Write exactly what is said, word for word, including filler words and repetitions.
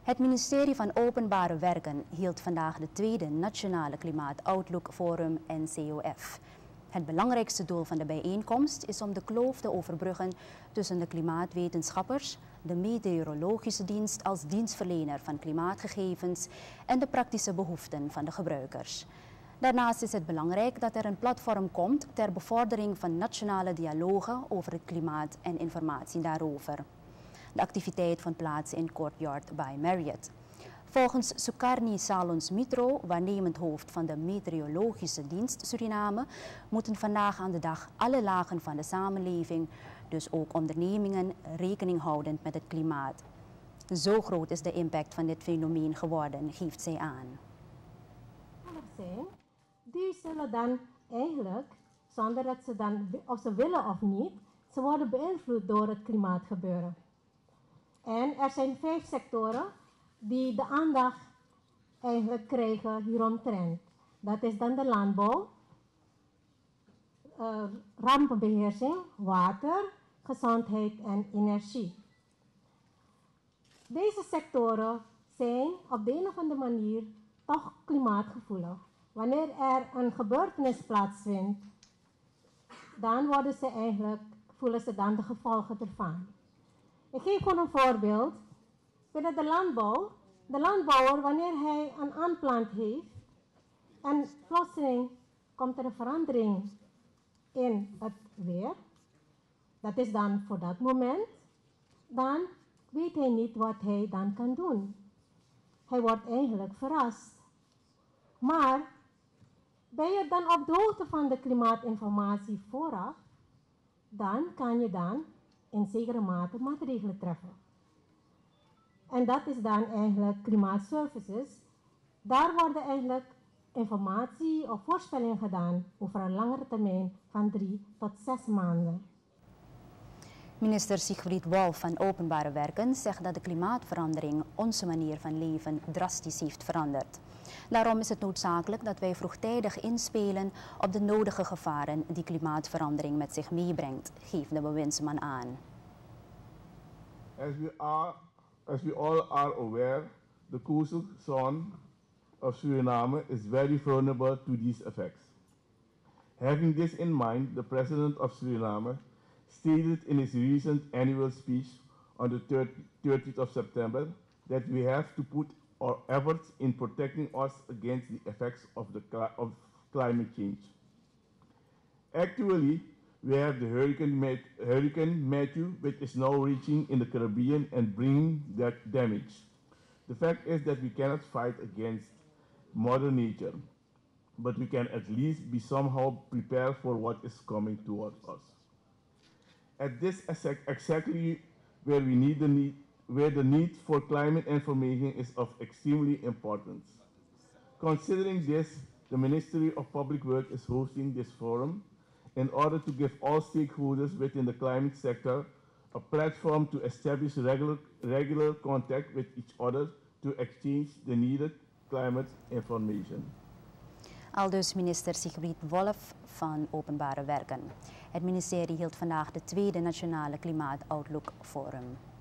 Het ministerie van Openbare Werken hield vandaag de tweede Nationale Klimaatoutlook Forum N C O F. Het belangrijkste doel van de bijeenkomst is om de kloof te overbruggen tussen de klimaatwetenschappers, de meteorologische dienst als dienstverlener van klimaatgegevens en de praktische behoeften van de gebruikers. Daarnaast is het belangrijk dat er een platform komt ter bevordering van nationale dialogen over het klimaat en informatie daarover. De activiteit vond plaats in Courtyard by Marriott. Volgens Sukarni Salons Mitro, waarnemend hoofd van de Meteorologische Dienst Suriname, moeten vandaag aan de dag alle lagen van de samenleving, dus ook ondernemingen, rekening houden met het klimaat. Zo groot is de impact van dit fenomeen geworden, geeft zij aan. Zijn, die zullen dan eigenlijk, zonder dat ze dan, of ze willen of niet, ze worden beïnvloed door het klimaatgebeuren. En er zijn vijf sectoren die de aandacht eigenlijk krijgen hieromtrent. Dat is dan de landbouw, uh, rampenbeheersing, water, gezondheid en energie. Deze sectoren zijn op de een of andere manier toch klimaatgevoelig. Wanneer er een gebeurtenis plaatsvindt, dan worden ze eigenlijk, voelen ze dan de gevolgen ervan. Ik geef gewoon een voorbeeld. Binnen de landbouw, de landbouwer, wanneer hij een aanplant heeft en plotseling komt er een verandering in het weer, dat is dan voor dat moment, dan weet hij niet wat hij dan kan doen. Hij wordt eigenlijk verrast. Maar ben je dan op de hoogte van de klimaatinformatie vooraf, dan kan je dan in zekere mate maatregelen treffen. En dat is dan eigenlijk klimaatservices. Daar worden eigenlijk informatie of voorspellingen gedaan over een langere termijn van drie tot zes maanden. Minister Sigrid Wolff van Openbare Werken zegt dat de klimaatverandering onze manier van leven drastisch heeft veranderd. Daarom is het noodzakelijk dat wij vroegtijdig inspelen op de nodige gevaren die klimaatverandering met zich meebrengt, geeft de bewindsman aan. As we are, as we all are aware, the coastal zone of Suriname is very vulnerable to these effects. Having this in mind, the President of Suriname stated in his recent annual speech on the thirtieth of September that we have to put our efforts in protecting us against the effects of, the, of climate change. Actually, we have the Hurricane, Mat Hurricane Matthew, which is now reaching in the Caribbean and bringing that damage. The fact is that we cannot fight against Mother Nature, but we can at least be somehow prepared for what is coming towards us. At this exactly where we need the need, where the need for climate information is of extremely importance. Considering this, the Ministry of Public Works is hosting this forum in order to give all stakeholders within the climate sector a platform to establish regular, regular contact with each other to exchange the needed climate information. Aldus minister Sigrid Wolff van Openbare Werken. Het ministerie hield vandaag de tweede Nationale Klimaatoutlook Forum.